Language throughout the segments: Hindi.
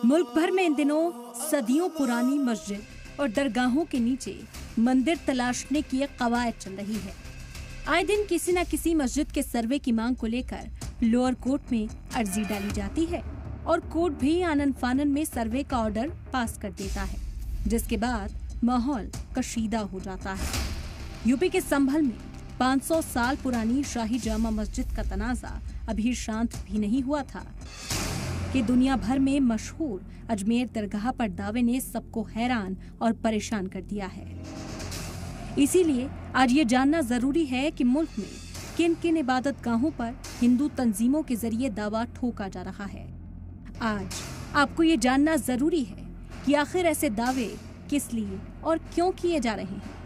मुल्क भर में इन दिनों सदियों पुरानी मस्जिद और दरगाहों के नीचे मंदिर तलाशने की एक कवायद चल रही है। आए दिन किसी न किसी मस्जिद के सर्वे की मांग को लेकर लोअर कोर्ट में अर्जी डाली जाती है और कोर्ट भी आनन फानन में सर्वे का ऑर्डर पास कर देता है, जिसके बाद माहौल कशीदा हो जाता है। यूपी के संभल में 500 साल पुरानी शाही जामा मस्जिद का तनाजा अभी शांत भी नहीं हुआ था कि दुनिया भर में मशहूर अजमेर दरगाह पर दावे ने सबको हैरान और परेशान कर दिया है। इसीलिए आज ये जानना जरूरी है कि मुल्क में किन किन इबादत गाहों पर हिंदू तंजीमों के जरिए दावा ठोका जा रहा है। आज आपको ये जानना जरूरी है कि आखिर ऐसे दावे किस लिए और क्यों किए जा रहे हैं।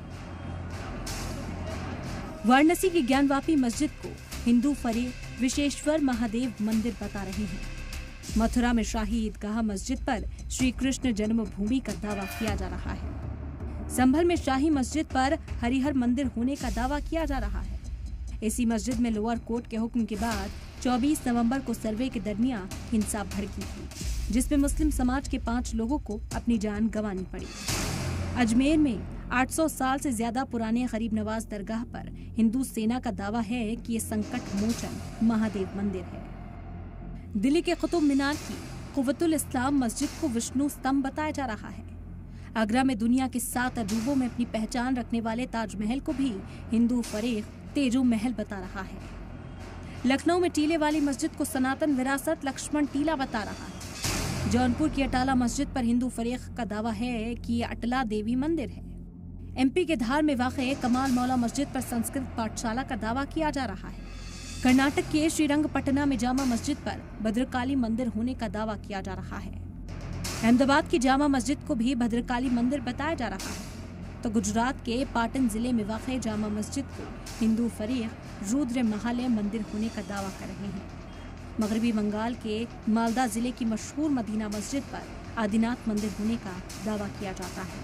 वाराणसी की ज्ञानवापी मस्जिद को हिंदू फरीक विश्वेश्वर महादेव मंदिर बता रहे हैं। मथुरा में शाही ईदगाह मस्जिद पर श्री कृष्ण जन्मभूमि का दावा किया जा रहा है। संभल में शाही मस्जिद पर हरिहर मंदिर होने का दावा किया जा रहा है। इसी मस्जिद में लोअर कोर्ट के हुक्म के बाद 24 नवंबर को सर्वे के दरमियान हिंसा भड़की थी, जिसमें मुस्लिम समाज के 5 लोगों को अपनी जान गंवानी पड़ी। अजमेर में 800 साल से ज्यादा पुराने गरीब नवाज दरगाह पर हिंदू सेना का दावा है कि ये संकट मोचन महादेव मंदिर है। दिल्ली के कुतुब मीनार की कुव्वतुल इस्लाम मस्जिद को विष्णु स्तंभ बताया जा रहा है। आगरा में दुनिया के 7 अजूबों में अपनी पहचान रखने वाले ताजमहल को भी हिंदू फरीक तेजो महल बता रहा है। लखनऊ में टीले वाली मस्जिद को सनातन विरासत लक्ष्मण टीला बता रहा है। जौनपुर की अटाला मस्जिद पर हिंदू फरीक का दावा है कि ये अटला देवी मंदिर है। एमपी के धार में वाक़े कमाल मौला मस्जिद पर संस्कृत पाठशाला का दावा किया जा रहा है। कर्नाटक के श्रीरंगपटना में जामा मस्जिद पर भद्रकाली मंदिर होने का दावा किया जा रहा है। अहमदाबाद की जामा मस्जिद को भी भद्रकाली मंदिर बताया जा रहा है, तो गुजरात के पाटन जिले में वाक़े जामा मस्जिद को हिंदू फरीक रुद्र महालय मंदिर होने का दावा कर रहे हैं। मगरबी बंगाल के मालदा जिले की मशहूर मदीना मस्जिद पर आदिनाथ मंदिर होने का दावा किया जाता है।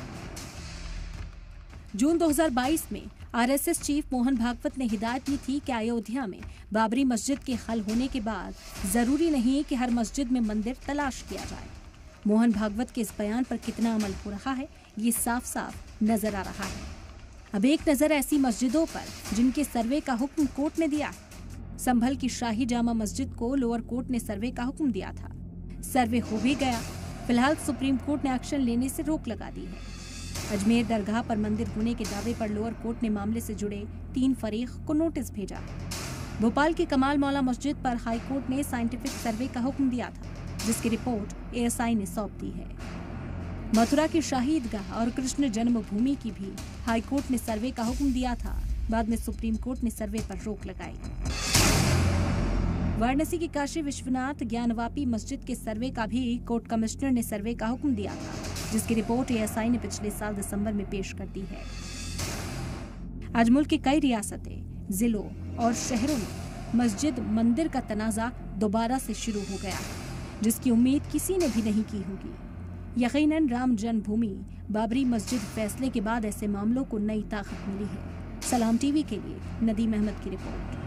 जून 2022 में आरएसएस चीफ मोहन भागवत ने हिदायत दी थी कि अयोध्या में बाबरी मस्जिद के हल होने के बाद जरूरी नहीं कि हर मस्जिद में मंदिर तलाश किया जाए। मोहन भागवत के इस बयान पर कितना अमल हो रहा है, ये साफ साफ नजर आ रहा है। अब एक नजर ऐसी मस्जिदों पर जिनके सर्वे का हुक्म कोर्ट ने दिया है। संभल की शाही जामा मस्जिद को लोअर कोर्ट ने सर्वे का हुक्म दिया था। सर्वे हो भी गया। फिलहाल सुप्रीम कोर्ट ने एक्शन लेने से रोक लगा दी है। अजमेर दरगाह पर मंदिर होने के दावे पर लोअर कोर्ट ने मामले से जुड़े 3 फरीक को नोटिस भेजा। भोपाल की कमाल मौला मस्जिद पर हाई कोर्ट ने साइंटिफिक सर्वे का हुक्म दिया था, जिसकी रिपोर्ट एएसआई ने सौंप दी है। मथुरा की शाही ईदगाह और कृष्ण जन्मभूमि की भी हाई कोर्ट ने सर्वे का हुक्म दिया था। बाद में सुप्रीम कोर्ट ने सर्वे पर रोक लगाई। वाराणसी की काशी विश्वनाथ ज्ञानवापी मस्जिद के सर्वे का भी कोर्ट कमिश्नर ने सर्वे का हुक्म दिया था, जिसकी रिपोर्ट एएसआई ने पिछले साल दिसंबर में पेश कर दी है। आज मुल्क की कई रियासतें, जिलों और शहरों में मस्जिद मंदिर का तनाजा दोबारा से शुरू हो गया है, जिसकी उम्मीद किसी ने भी नहीं की होगी। यकीनन राम जन्मभूमि बाबरी मस्जिद फैसले के बाद ऐसे मामलों को नई ताकत मिली है। सलाम टीवी के लिए नदीम अहमद की रिपोर्ट।